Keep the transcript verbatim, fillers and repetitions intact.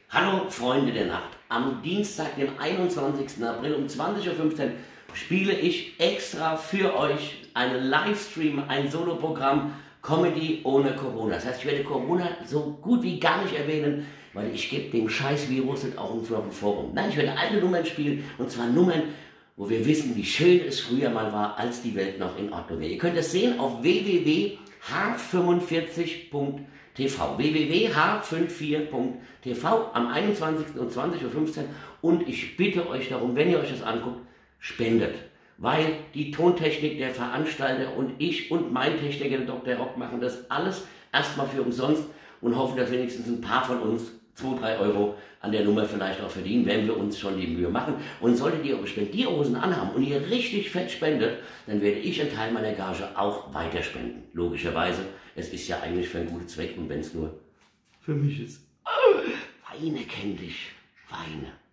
Hallo Freunde der Nacht. Am Dienstag, dem einundzwanzigsten April um zwanzig Uhr fünfzehn spiele ich extra für euch einen Livestream, ein Soloprogramm Comedy ohne Corona. Das heißt, ich werde Corona so gut wie gar nicht erwähnen, weil ich gebe dem Scheiß-Virus nicht auch noch ein Forum. Nein, ich werde alte Nummern spielen, und zwar Nummern, wo wir wissen, wie schön es früher mal war, als die Welt noch in Ordnung wäre. Ihr könnt es sehen auf w w w punkt h fünfundvierzig punkt t v. w w w punkt h vierundfünfzig punkt t v am einundzwanzigsten um zwanzig Uhr fünfzehn. Und ich bitte euch darum, wenn ihr euch das anguckt, spendet. Weil die Tontechnik, der Veranstalter und ich und mein Techniker, der Doktor Rock, machen das alles erstmal für umsonst und hoffen, dass wenigstens ein paar von uns zwei, drei Euro an der Nummer vielleicht auch verdienen, wenn wir uns schon die Mühe machen. Und solltet ihr eure Spendierhosen anhaben und ihr richtig fett spendet, dann werde ich einen Teil meiner Gage auch weiter spenden. Logischerweise, es ist ja eigentlich für einen guten Zweck, und wenn es nur für mich ist. Weine kenn dich, weine.